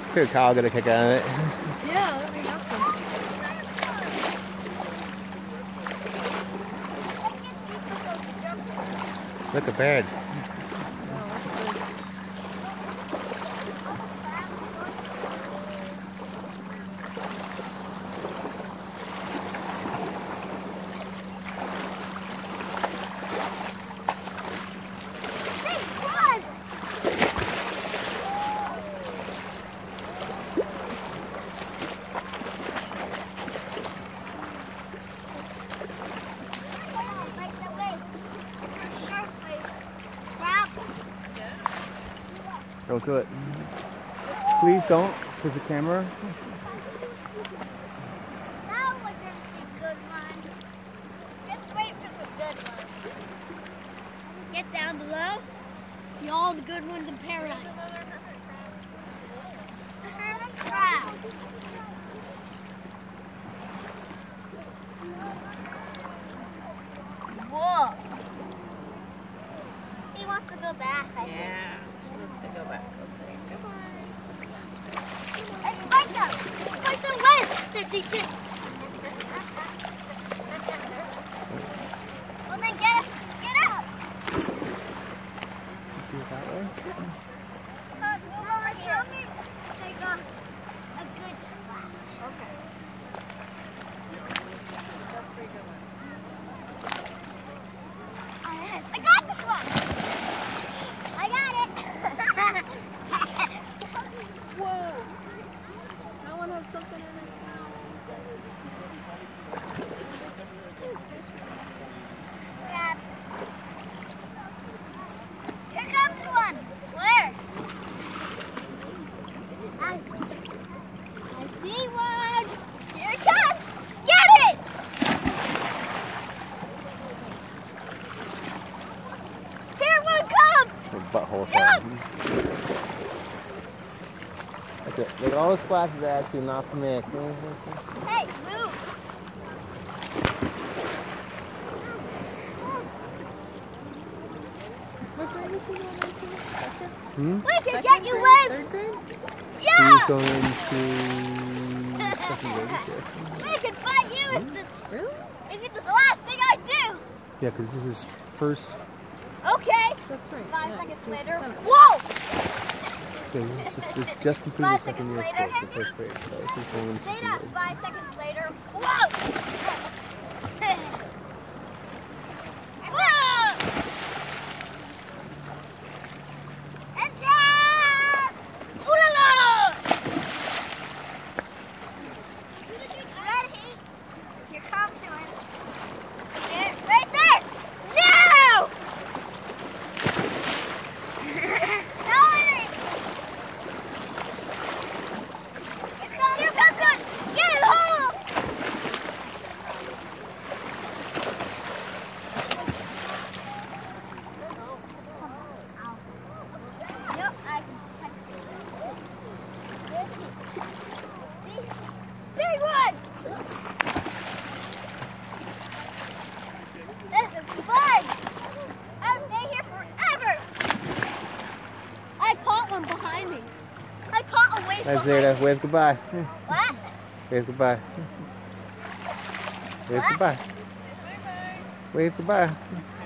figure Kyle got a kick out of it. Yeah, that'd be awesome. Look a bird. Don't do it. Please don't, because the camera. Now we're going to see good one. Let's wait for some good ones. Get down below. See all the good ones in paradise. The hermit crab. Whoa. He wants to go back, I think. Yeah, she wants to go back. Let's say goodbye. Hey, fight them! Fight the legs! Well, then get out! Do it that way. Move over here. Take a good spot. Okay. That's pretty good one. I got this one! I got it! Whoa! That one has something in its mouth. Grab. Here comes one! Where? I see one! Here it comes! Get it! Here one comes! Your butthole Jump! something. Okay, look at all the splashes I asked you not to make. Hey, move! What grade is he going into? Second? We can Second get you grade? legs! Third grade? He's Yeah! going into second grade. We can fight you Really? if it's the last thing I do! Yeah, because this is first. Okay! That's right. 5 yeah, seconds he's later. seven. Whoa! This is just completed 5 second year seconds school for first grade. So he's going into Say second that grade. 5 seconds later. Whoa! Whoa! Attack! Ooh la la! Ready? Here comes one. Get right there! Now! Here comes one! Get in the hole! Yep, I can protect it. There's he. See? Big one! This is fun! I'll stay here forever! I caught one behind me. I caught a wave Nice, behind Zeta. me. Wave goodbye. What? Wave goodbye. Wave What? goodbye. Wave goodbye.